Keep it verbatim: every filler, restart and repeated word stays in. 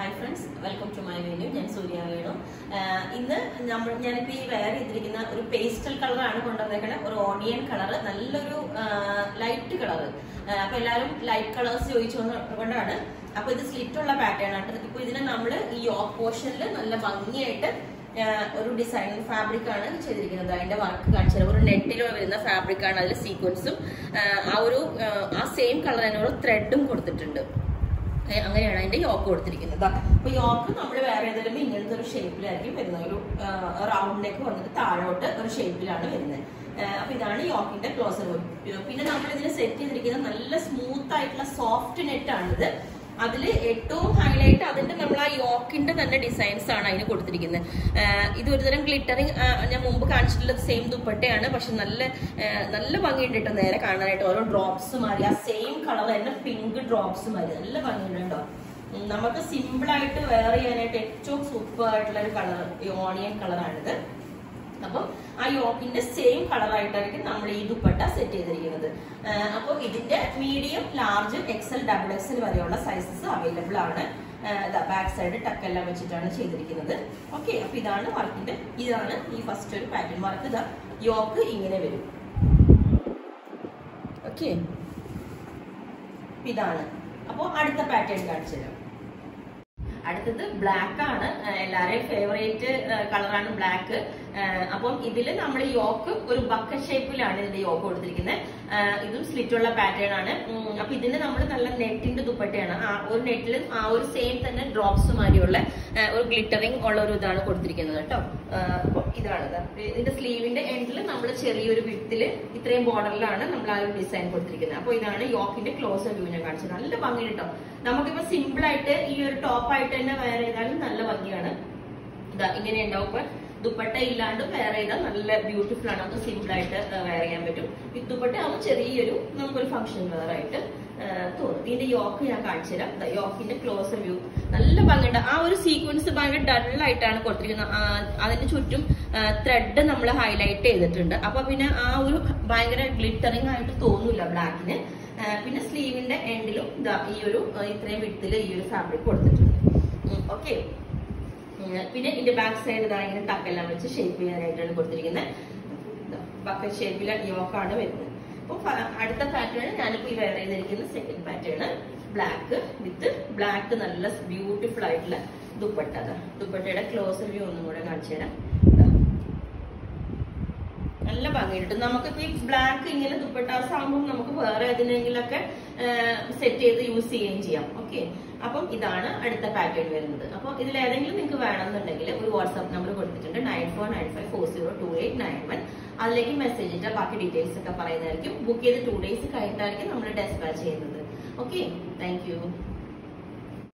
Hi friends, welcome to my video. I am Surya Venu. This is a pastel color, or onion color, light color. Light colors. This is a slit pattern. This is yoke portion. ഒരു design fabric ആണ് ചെയ്തിരിക്കുന്നത് അതിന്റെ work കാണിച്ചത് ഒരു നെറ്റിൽ വരുന്ന fabric ആണ് അതിൽ സീക്വൻസും ആ ഒരു ആ സെയിം കളർ തന്നെ ത്രെഡും കൊടുത്തിട്ടുണ്ട് അങ്ങനെയാണ് അതിന്റെ യോക്ക് കൊടുത്തിരിക്കുന്നത് അപ്പോൾ യോക്ക് നമ്മൾ വേറെ ഏതെങ്കിലും ഇങ്ങനത്തെ ഒരു ഷേപ്പിലായിരിക്കും വരുന്നത് ഒരു റൗണ്ട് നെക്ക് വന്നിട്ട് താഴോട്ട് ഒരു ഷേപ്പിലാണ് വരുന്നത് അപ്പോൾ ഇതാണ് യോക്കിന്റെ ക്ലോസർ പിന്നെ നമ്മൾ ഇതിനെ സെറ്റ് ചെയ്തിരിക്കുന്നത് നല്ല സ്മൂത്ത് ആയിട്ടുള്ള സോഫ്റ്റ് നെറ്റ് ആണിത് അതിൽ ഏറ്റവും ഹൈലൈറ്റ് അതിന്റെ നമ്മൾ ആ യോക്കിന്റെ തന്നെ ഡിസൈൻസ് ആണ് അതിന് കൊടുത്തിരിക്കുന്നത് ഇത് ഒരുതരം ഗ്ലിറ്ററിങ് ഞാൻ മുമ്പ് കാണിച്ചിട്ടുള്ള സെയിം ദുപ്പട്ടയാണ് പക്ഷെ നല്ല നല്ല ഭംഗിയുണ്ട് കേട്ടോ നേരെ കാണാനായിട്ട് ഓരോ ഡ്രോപ്സ് മാറി ആ സെയിം കളർ തന്നെ പിങ്ക് ഡ്രോപ്സ് മാറി നല്ല ഭംഗിയുണ്ട് കേട്ടോ നമുക്ക് സിമ്പിൾ ആയിട്ട് വെയർ ചെയ്യാനായിട്ട് ഏറ്റവും സൂപ്പർ ആയിട്ടുള്ള ഒരു കളർ ഓണിയൻ കളറാണിത് അപ്പോൾ ആ യോക്കിന്റെ സെയിം കളർ ആയിട്ടായിരിക്കും നമ്മൾ ഈ ദുപ്പട്ട സെറ്റ് ചെയ്തിരിക്കുന്നത് അപ്പോൾ ഇതിന്റെ medium large XL double XL വരെയുള്ള സൈസസ് അവൈലബിൾ ആണ് ബാക്ക് സൈഡ് ടക്കെല്ലാം വെച്ചിട്ടാണ് ചെയ്തിരിക്കുന്നത് ഓക്കെ അപ്പൊ ഇതാണ് വർക്കിന്റെ ഇതാണ് ഈ ഫസ്റ്റ് ഒരു പാറ്റേൺ വർക്ക് ഇതാ യോക്ക് ഇങ്ങനെ വരും ഓക്കെ ഇതാണ് അപ്പോൾ അടുത്ത പാറ്റേൺ കാണിച്ചു തരാം അടുത്തത് ബ്ലാക്ക് ആണ് എല്ലാവരുടെയും ഫേവറേറ്റ് കളറാണ് ബ്ലാക്ക് അപ്പം ഇതില് നമ്മൾ യോക്ക് ഒരു ബക്ക ഷേപ്പിലാണ് ഇതിന്റെ യോക്ക് കൊടുത്തിരിക്കുന്നത് ഇതും സ്ലിറ്റ് ഉള്ള പാറ്റേൺ ആണ് അപ്പൊ ഇതിന് നമ്മൾ നല്ല നെറ്റിന്റെ ദുപ്പട്ടയാണ് ആ ഒരു നെറ്റിൽ ആ ഒരു സെയിം തന്നെ ഡ്രോപ്സ് മാതിരിയുള്ള ഒരു ഗ്ലിറ്ററിംഗ് ഉള്ള ഒരു ഇതാണ് കൊടുത്തിരിക്കുന്നത് കേട്ടോ അപ്പൊ ഇതാണ് ഇതിന്റെ സ്ലീവിന്റെ എൻഡിൽ നമ്മൾ ചെറിയൊരു വിട്ടില് ഇത്രയും ബോർഡറിലാണ് നമ്മൾ ആ ഒരു ഡിസൈൻ കൊടുത്തിരിക്കുന്നത് അപ്പൊ ഇതാണ് യോക്കിന്റെ ക്ലോസർ വ്യൂ ഞാൻ കാണിച്ചത് നല്ല ഭംഗി കേട്ടോ നമുക്കിപ്പോ സിമ്പിൾ ആയിട്ട് ഈ ഒരു ടോപ്പ് ആയിട്ട് തന്നെ വെയർ ചെയ്താലും നല്ല ഭംഗിയാണ് ഇതാ ഇങ്ങനെ ഉണ്ടാവും ഇപ്പൊ ദുപ്പട്ട ഇല്ലാണ്ട് വെയർ ചെയ്താൽ നല്ല ബ്യൂട്ടിഫുൾ ആണ് നമുക്ക് സിമ്പിൾ ആയിട്ട് വെയർ ചെയ്യാൻ പറ്റും ഈ ദുപ്പട്ട ആവുമ്പോൾ ചെറിയൊരു നമുക്കൊരു ഫംഗ്ഷൻ വെയർ ആയിട്ട് തോന്നും ഇതിന്റെ യോക്ക് ഞാൻ കാണിച്ചു തരാം യോക്കിന്റെ ക്ലോസർ വ്യൂ നല്ല ഭംഗിയുണ്ട് ആ ഒരു സീക്വൻസ് ഭയങ്കര ഡൾ ആയിട്ടാണ് കൊടുത്തിരിക്കുന്നത് അതിന് ചുറ്റും ത്രെഡ് നമ്മൾ ഹൈലൈറ്റ് ചെയ്തിട്ടുണ്ട് അപ്പൊ പിന്നെ ആ ഒരു ഭയങ്കര ഗ്ലിറ്ററിംഗ് ആയിട്ട് തോന്നില്ല ബ്ലാക്കിന് പിന്നെ സ്ലീവിന്റെ എൻഡിലും ഇതാ ഈ ഒരു ഇത്രയും വിട്ടില് ഈ ഒരു ഫാബ്രിക് കൊടുത്തിട്ടുണ്ട് ഓക്കെ പിന്നെ ഇതിന്റെ ബാക്ക് സൈഡ് ഇതാ ഇങ്ങനെ ടക്കെല്ലാം വെച്ച് ഷേപ്പ് ചെയ്യാനായിട്ടാണ് കൊടുത്തിരിക്കുന്നത് ബക്കറ്റ് ഷേപ്പിലെ യോക്കാണ് വരുന്നത് അപ്പൊ അടുത്ത പാറ്റേൺ ഞാനിപ്പോ ഈ വെയർ ചെയ്തിരിക്കുന്ന second pattern black with black നല്ല ബ്യൂട്ടിഫുൾ ആയിട്ടുള്ള ദുപ്പട്ട ദുപ്പട്ടയുടെ ക്ലോസർ വ്യൂ ഒന്നും കൂടെ കാണിച്ചു തരാം നല്ല ഭംഗിയുണ്ട് നമുക്കിപ്പോ ഈ ബ്ലാക്ക് ഇങ്ങനെ ദുപ്പട്ടാസ് ആകുമ്പോൾ നമുക്ക് വേറെ ഏതിനെങ്കിലൊക്കെ സെറ്റ് ചെയ്ത് യൂസ് ചെയ്യുകയും ചെയ്യാം ഓക്കെ അപ്പം ഇതാണ് അടുത്ത പാറ്റേൺ വരുന്നത് അപ്പൊ ഇതിൽ ഏതെങ്കിലും നിങ്ങൾക്ക് വേണമെന്നുണ്ടെങ്കിൽ ഒരു വാട്സ്ആപ്പ് നമ്പർ കൊടുത്തിട്ടുണ്ട് nine four nine five four zero two eight nine one അതിലേക്ക് മെസ്സേജ് ഇട്ട് ബാക്കി ഡീറ്റെയിൽസ് ഒക്കെ പറയുന്നതായിരിക്കും ബുക്ക് ചെയ്ത് ടു ഡേയ്സ് കഴിഞ്ഞിട്ടായിരിക്കും നമ്മൾ ഡെസ്പാച്ച് ചെയ്യുന്നത് ഓക്കെ താങ്ക് യു